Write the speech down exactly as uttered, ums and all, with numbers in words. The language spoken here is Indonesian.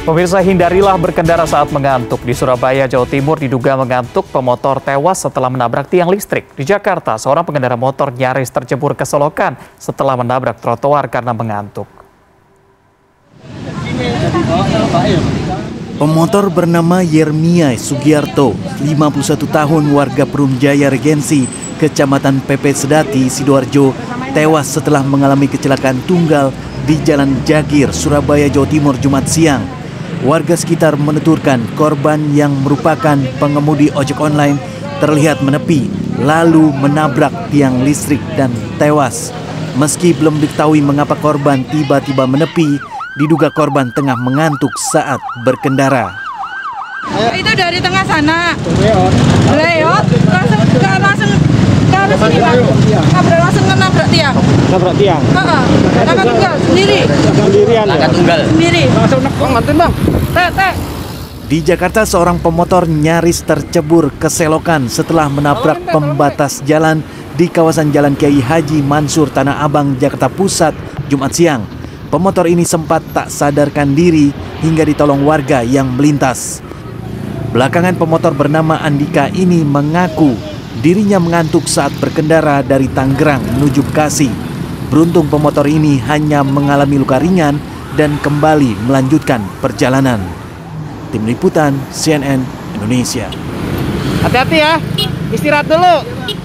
Pemirsa, hindarilah berkendara saat mengantuk. Di Surabaya, Jawa Timur diduga mengantuk, pemotor tewas setelah menabrak tiang listrik. Di Jakarta, seorang pengendara motor nyaris tercebur ke selokan setelah menabrak trotoar karena mengantuk. Pemotor bernama Yermia Sugiarto, lima puluh satu tahun, warga Perum Jaya Regensi, Kecamatan Pepe Sedati, Sidoarjo, tewas setelah mengalami kecelakaan tunggal di Jalan Jagir, Surabaya, Jawa Timur, Jumat siang. Warga sekitar menuturkan korban yang merupakan pengemudi ojek online terlihat menepi, lalu menabrak tiang listrik dan tewas. Meski belum diketahui mengapa korban tiba-tiba menepi, diduga korban tengah mengantuk saat berkendara. Itu dari tengah sana, lewat langsung ke langsung ke arah sini Pak, nabrak langsung nabrak tiang. Nabrak tiang? Heeh, langkah tunggal sendiri. Sendirian. Langkah tunggal Sendiri. Langsung bang, bantuin bang. Teh, teh. Di Jakarta, seorang pemotor nyaris tercebur ke selokan setelah menabrak pembatas jalan di kawasan Jalan Kiai Haji Mansur, Tanah Abang, Jakarta Pusat, Jumat siang. Pemotor ini sempat tak sadarkan diri hingga ditolong warga yang melintas. Belakangan pemotor bernama Andika ini mengaku dirinya mengantuk saat berkendara dari Tangerang menuju Bekasi. Beruntung pemotor ini hanya mengalami luka ringan dan kembali melanjutkan perjalanan. Tim Liputan C N N Indonesia. Hati-hati ya, istirahat dulu.